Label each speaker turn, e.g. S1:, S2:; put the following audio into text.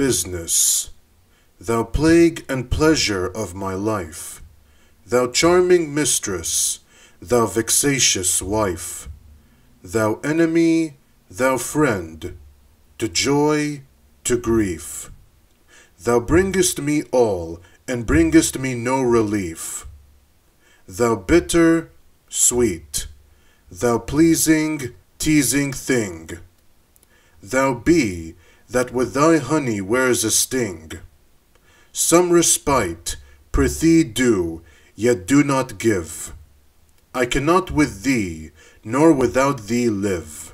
S1: business, thou plague and pleasure of my life, thou charming mistress, thou vexatious wife, thou enemy, thou friend, to joy, to grief. Thou bringest me all, and bringest me no relief. Thou bitter, sweet, thou pleasing, teasing thing, thou bee that with thy honey wears a sting. Some respite, prithee do, yet do not give. I cannot with thee, nor without thee live.